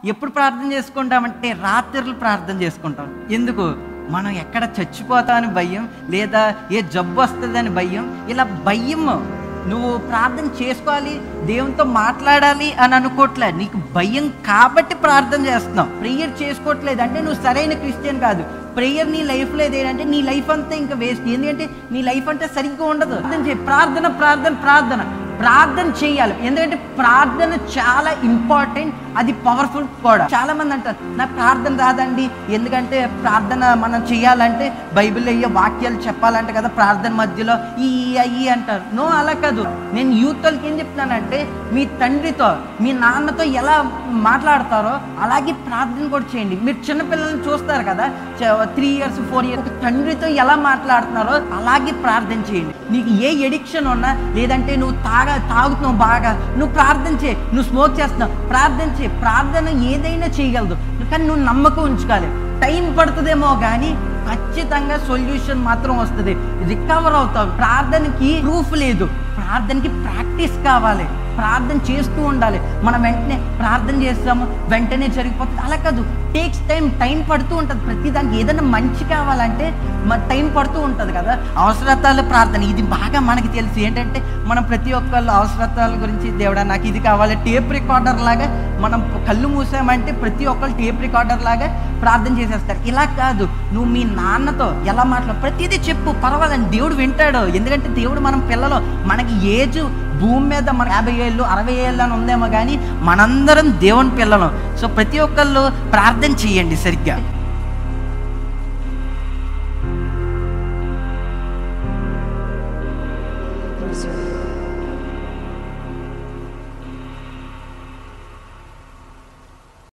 ఎప్పుడు ప్రార్థన చేసుకుంటామంటే రాత్రులు ప్రార్థన చేసుకుంటాం. ఎందుకు? మనం ఎక్కడ చచ్చిపోతామని భయం, లేదా ఏ జబ్బు వస్తుందని భయం. ఇలా భయం. నువ్వు ప్రార్థన చేసుకోవాలి, దేవునితో మాట్లాడాలి అని అనుకోవట్లే. నీకు భయం కాబట్టి ప్రార్థన చేస్తున్నావు. ప్రేయర్ చేసుకోవట్లేదు అంటే నువ్వు సరైన క్రిస్టియన్ కాదు. ప్రేయర్ నీ లైఫ్లో ఏదంటే నీ లైఫ్ అంతా ఇంకా వేస్ట్. ఎందుకంటే నీ లైఫ్ అంటే సరిగ్గా ఉండదు. ప్రార్థన ప్రార్థన ప్రార్థన ప్రార్థన చేయాలి. ఎందుకంటే ప్రార్థన చాలా ఇంపార్టెంట్, అది పవర్ఫుల్ కూడా. చాలా మంది అంటారు నాకు ప్రార్థన రాదండి. ఎందుకంటే ప్రార్థన మనం చేయాలంటే బైబిల్లో అయ్యే వాక్యాలు చెప్పాలంటే కదా ప్రార్థన మధ్యలో ఈ అయ్యి అంటారు. నో, అలా కాదు. నేను యూత్ వాళ్ళకి ఏం చెప్తున్నానంటే మీ తండ్రితో మీ నాన్నతో ఎలా మాట్లాడతారో అలాగే ప్రార్థన కూడా చేయండి. మీరు చిన్నపిల్లల్ని చూస్తారు కదా, 3 years 4 years ఒక తండ్రితో ఎలా మాట్లాడుతున్నారో అలాగే ప్రార్థన చేయండి. నీకు ఏ ఎడిక్షన్ ఉన్నా, లేదంటే నువ్వు తాగుతున్నావు బాగా, నువ్వు ప్రార్థన చేయి. నువ్వు స్మోక్ చేస్తున్నావు, ప్రార్థన చేయి. ప్రార్థన ఏదైనా చేయగలదు, కానీ నువ్వు నమ్మకం ఉంచుకోవాలి. టైం పడుతుందేమో కానీ ఖచ్చితంగా సొల్యూషన్ మాత్రం వస్తుంది. రికవర్ అవుతావు. ప్రార్థనకి ప్రూఫ్ లేదు, ప్రార్థనకి ప్రాక్టీస్ కావాలి. ప్రార్థన చేస్తూ ఉండాలి. మనం వెంటనే ప్రార్థన చేస్తాము, వెంటనే జరిగిపోతుంది అలా కాదు. టేక్స్ టైం పడుతూ ఉంటుంది. ప్రతిదానికి ఏదైనా మంచి కావాలంటే టైం పడుతూ ఉంటుంది కదా. అవసరతాల ప్రార్థన ఇది బాగా మనకి తెలుసు. ఏంటంటే మనం ప్రతి ఒక్కళ్ళు అవసరతాల గురించి, దేవుడా నాకు ఇది కావాలి, టేప్ రికార్డర్ లాగా మనం కళ్ళు మూసామంటే ప్రతి ఒక్కళ్ళు టేప్ రికార్డర్ లాగా ప్రార్థన చేసేస్తారు. ఇలా కాదు. నువ్వు మీ నాన్నతో ఎలా ప్రతిదీ చెప్పు, పర్వాలని దేవుడు వింటాడు. ఎందుకంటే దేవుడు మనం పిల్లలు. మనకి ఏజ్ భూమి మీద మన 50 ఏళ్ళు 60 ఏళ్ళు అని ఉందేమో కానీ మనందరం దేవుని పిల్లలు. సో ప్రతి ఒక్కళ్ళు ప్రార్థన చేయండి సరిగ్గా.